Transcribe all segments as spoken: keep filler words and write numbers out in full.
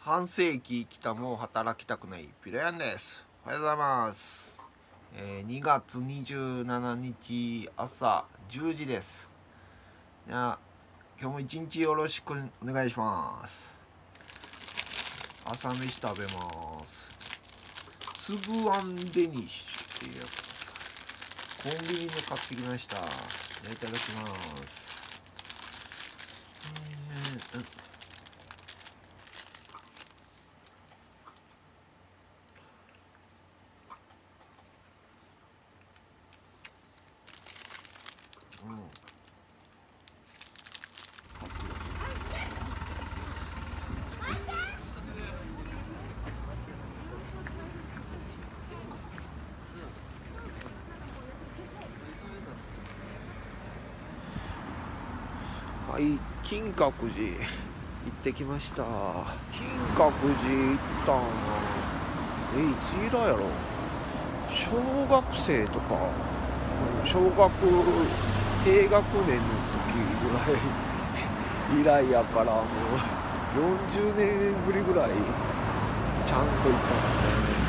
半世紀生きたもう働きたくないピロヤンです。おはようございます。えー、にがつにじゅうしちにち朝じゅうじです。いや今日も一日よろしくお願いします。朝飯食べます。つぶあんデニッシュっていうやつコンビニで買ってきました。いただきます。えーうん、はい、金閣寺行ってきました。金閣寺行ったんはえいつ以来やろ。小学生とか小学低学年の時ぐらい以来やから、もうよんじゅうねんぶりぐらいちゃんと行ったんですよね。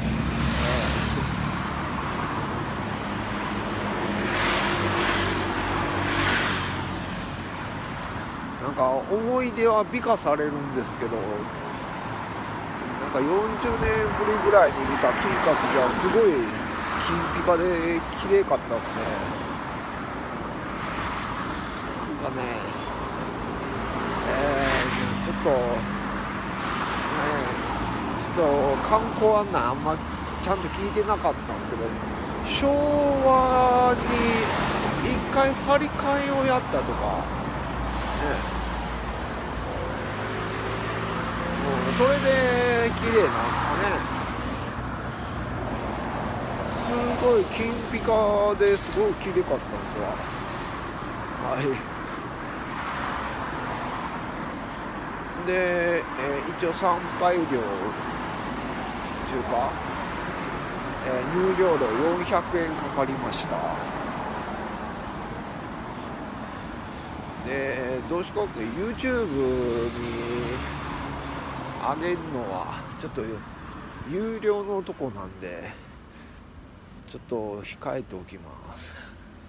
なんか思い出は美化されるんですけど、なんかよんじゅうねんぶりぐらいに見た金閣寺はすごい金ピカで綺麗かったですね。なんかね、えー、ちょっと、ね、ちょっと観光案内あんまちゃんと聞いてなかったんですけど、昭和にいっかい張り替えをやったとか、ね、それで綺麗なんですかね。すごい金ピカですごい綺麗かったですわ。はい。で、えー、一応参拝料というか、えー、入場料よんひゃくえんかかりました。で、どうしようか YouTube に上げるのはちょっと有料のとこなんでちょっと控えておきます。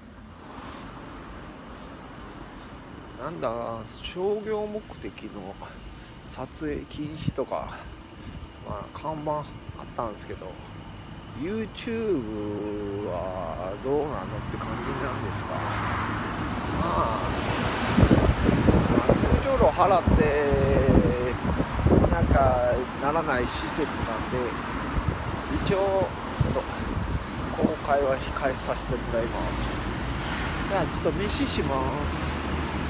なんだ商業目的の撮影禁止とか、まあ、看板あったんですけど YouTube はどうなのって感じなんですが、まあ入場料払ってなんかならない施設なんで一応ちょっと公開は控えさせてもらいます。じゃあちょっと飯します。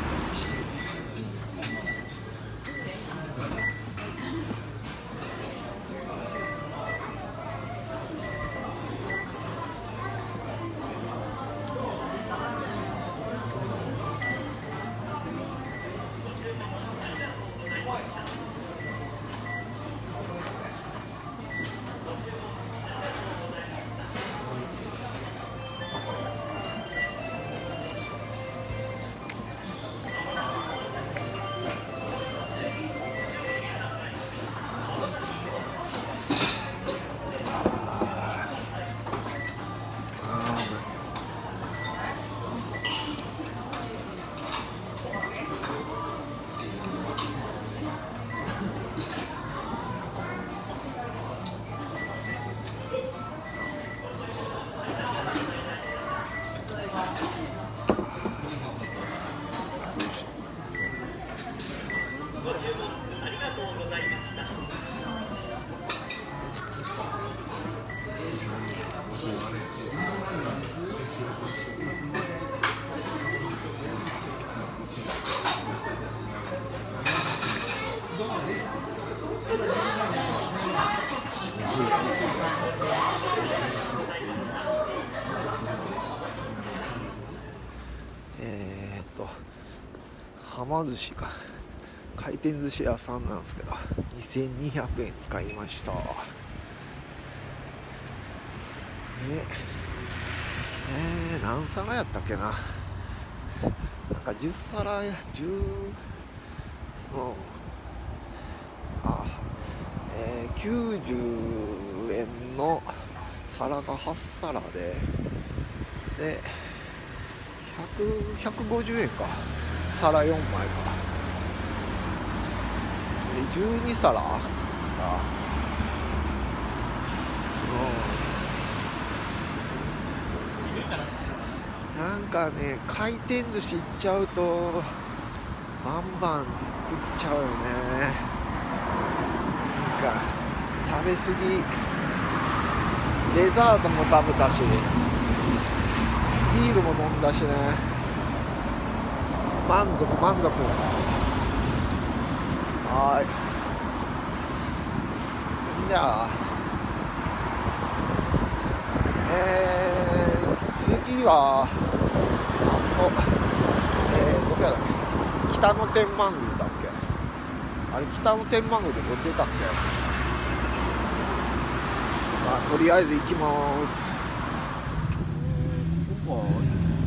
えーっとはま寿司か回転寿司屋さんなんですけどにせんにひゃくえん使いました。ええー、何皿やったっけな。なんかじゅっさらじゅう、うん、あきゅうじゅうえんの皿がはち皿ででひゃく、ひゃくごじゅうえんか、皿よんまいかでじゅうに皿さあ、うん、なんかね回転寿司行っちゃうとバンバンって食っちゃうよね。なんか食べ過ぎ、デザートも食べたしビールも飲んだしね、満足満足。はい、じゃあえー、次はあそこ、えー、どこやだっけ、北野天満宮だっけ、あれ北野天満宮でこれ出たっけ。まあとりあえず行きます。えー、ここは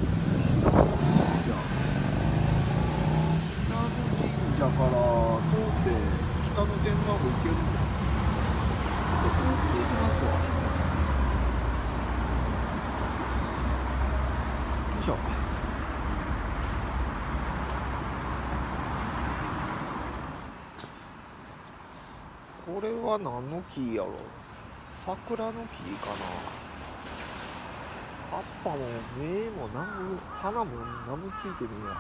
だから通って北の天満宮行けるんだ。ここ行っていきますわ。よいしょ。これは何の木やろ。桜の木かな。葉っぱも芽も何も花も何もついてねえや。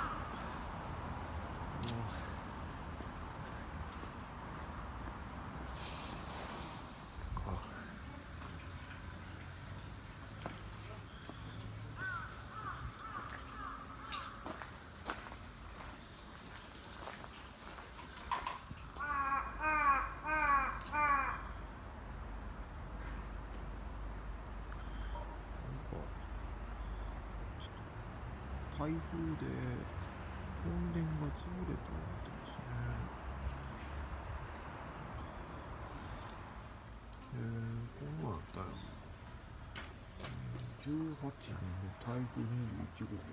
台風で本殿が潰れたみたいですね。えー、こんなんあったよ。じゅうはちねんの台風にじゅういちごうで、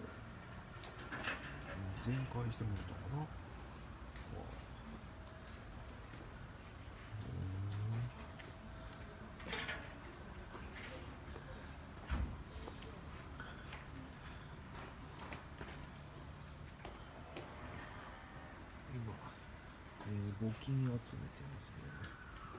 全壊してもらったかな。今、えー、募金集めてますね。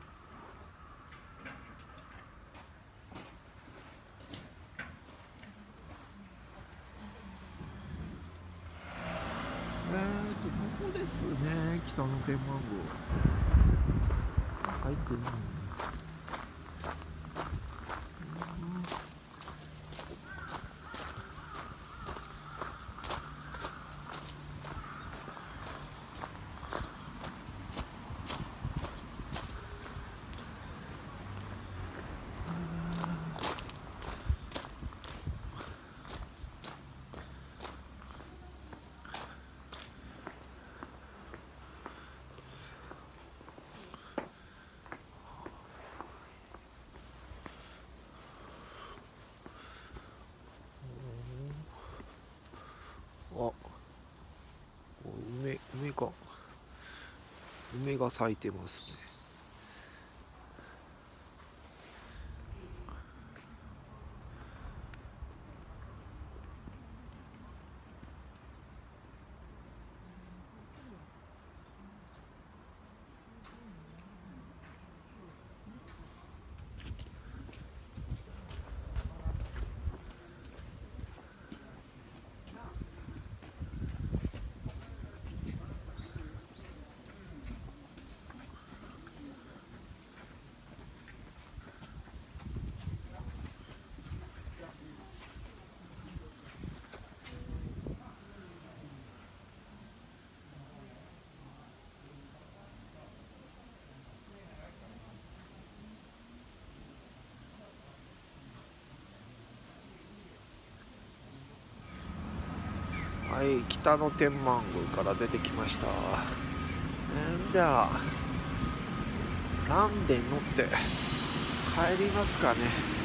えーと、ここですね、北の天満宮。はい、くん。あ、梅、梅か。梅が咲いてますね。はい、北の天満宮から出てきました。えー、じゃあランデに乗って帰りますかね。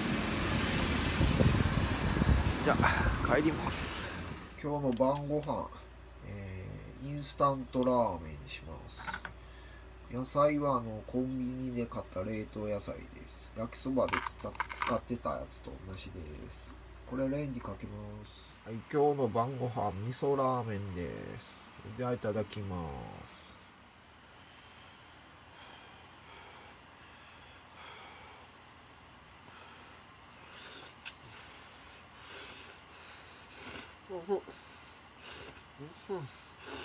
じゃあ帰ります。今日の晩ご飯、えー、インスタントラーメンにします。 野菜はあのコンビニで買った冷凍野菜です。焼きそばでつた使ってたやつと同じです。これレンジかけます。はい、今日の晩ご飯味噌ラーメンです。ではいただきます。うんうん。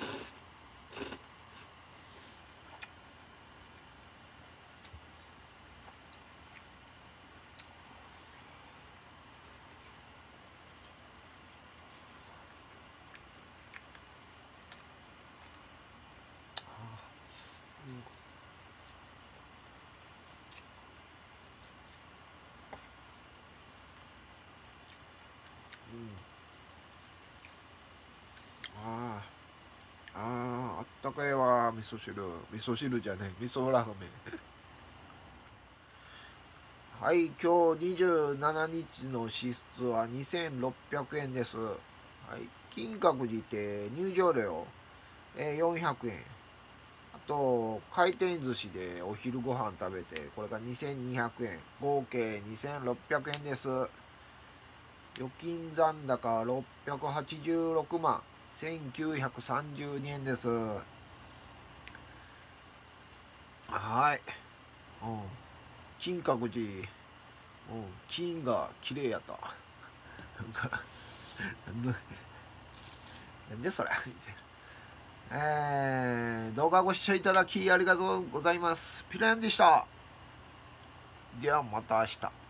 ああ、ああ、あったかいわ、味噌汁。味噌汁じゃねえ、味噌ラーメン。はい、今日にじゅうしちにちの支出はにせんろっぴゃくえんです。はい、金閣寺って入場料、えー、よんひゃくえん。あと、回転寿司でお昼ご飯食べて、これがにせんにひゃくえん。合計にせんろっぴゃくえんです。預金残高ろっぴゃくはちじゅうろくまんせんきゅうひゃくさんじゅうにえんです。はい。うん。金閣寺、うん、金が綺麗やった。なんか、なんでそれみたいな。えー、動画ご視聴いただきありがとうございます。ピラヤンでした。ではまた明日。